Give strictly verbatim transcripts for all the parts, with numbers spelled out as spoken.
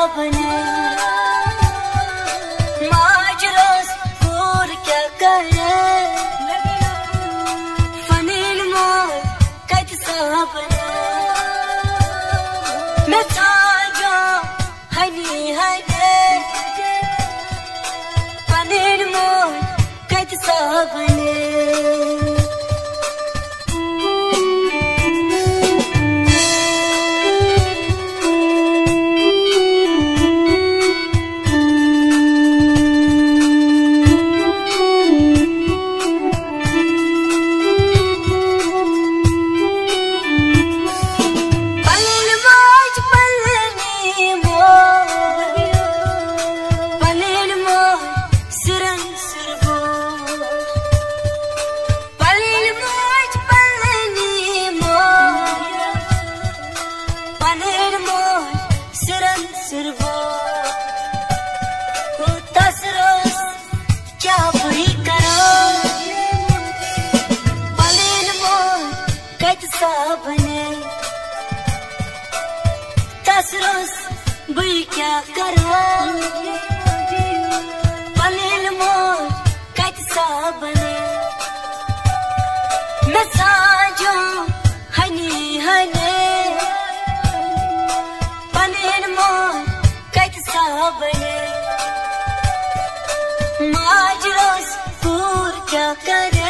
बने माजरस पूर क्या करे फनील मोर कत साबने मैं साजो हनी हने फनील मोर कत साबने बने तसरस बुई क्या करो पलेल मोर कत सा बने मैं साजो हनी हने पलेल मोर कत सा बने माजरस पूर क्या करे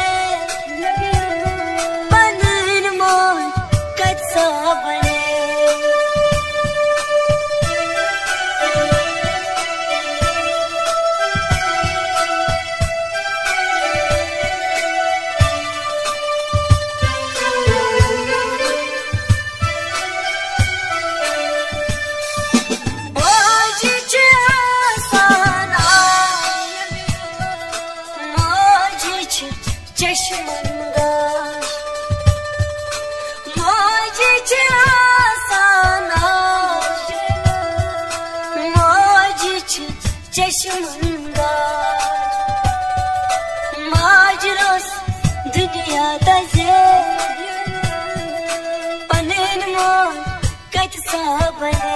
माजरस दुनिया दजे पनेन मोर कत सा बने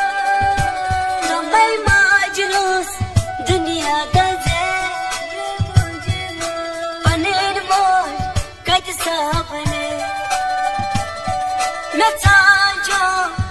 माजरस दुनिया दजे पनेन मोर कत सा बने मैं साजो